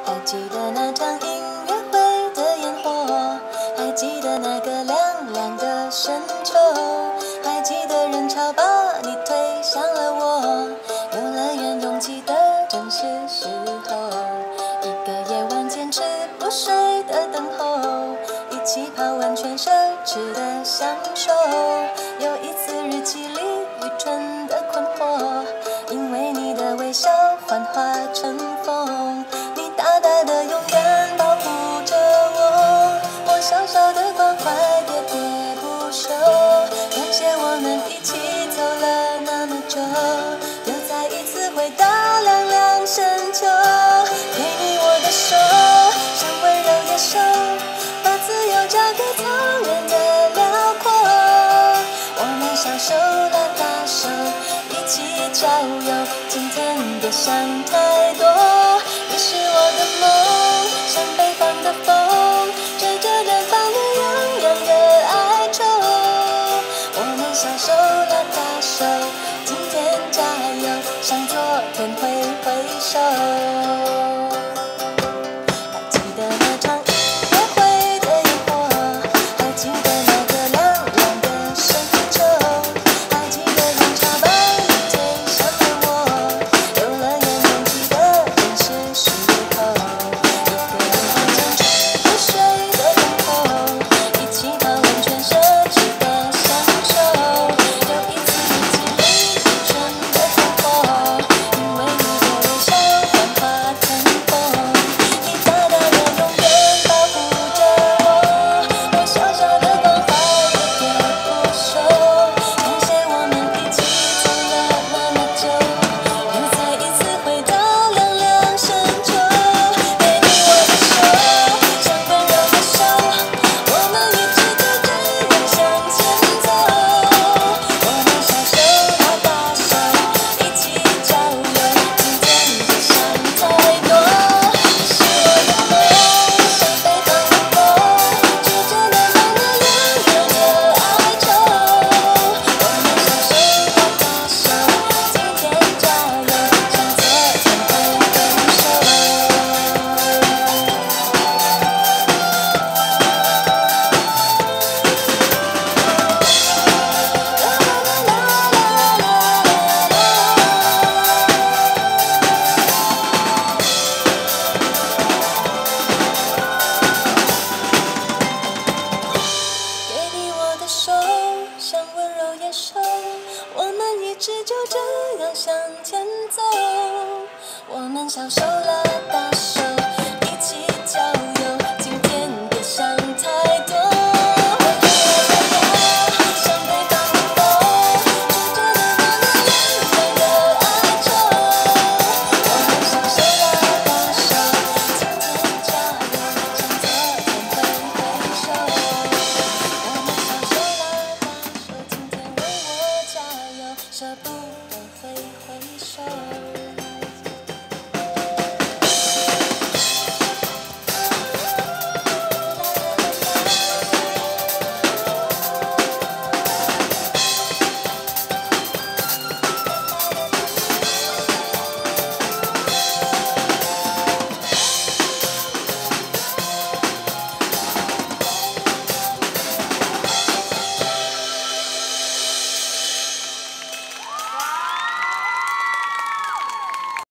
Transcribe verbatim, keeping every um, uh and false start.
还记得那场音乐会的烟火，还记得那个凉凉的深秋，还记得人潮把你推向了我，游乐园拥挤的正是时候，一个夜晚坚持不睡的等候，一起泡温泉奢侈的享受，有一次日记里愚蠢的困惑，因为你的微笑幻化成风，你大大的勇敢保护着我，我小小的关怀喋喋不休，感谢我们一起走了那么久，又再一次回到凉凉深秋，给你我的手，像温柔野兽，把自由交给草原的辽阔，我们小手拉大手，一起郊游，今天别想太多，你是我的梦，像北方的风，吹着远方暖洋洋的哀愁，我们小手拉大手，今天加油，向昨天挥挥手，还记得那场音乐会的烟火，还记得那个凉凉的深秋，还记得人潮把你推向了我，游乐园拥挤的正是时候，一个人坚持不睡的等候，一起泡温泉奢侈的享受，有一次日记里愚蠢的困惑，因为你的微笑幻化成风，你大大的勇敢保护着我，我小小的关怀喋喋不休，感谢我们一起走了那么久，又再一次回到凉凉深秋，给你我的手，像温柔的手，我们一直就这样向前走，我们小手拉大手，一起郊游，今天别想太多，你是我的梦，像北方的风，吹着暖洋洋的哀愁，我们小手拉大手，今天加油，向昨天挥挥手。给你我的手，像温柔野兽，我们一直就这样向前走，我们小手拉大